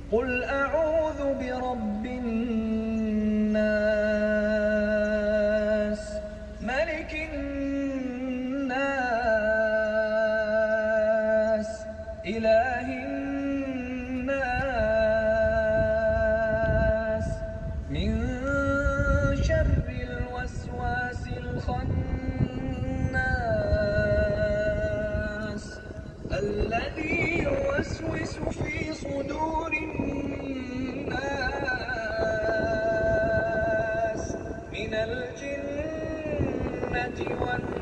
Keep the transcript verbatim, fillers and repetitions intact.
قل أعوذ برب الناس ملك الناس إله الناس من شر الوسواس الخناس الذي يوسوس في صدور الناس من الجنة والناس.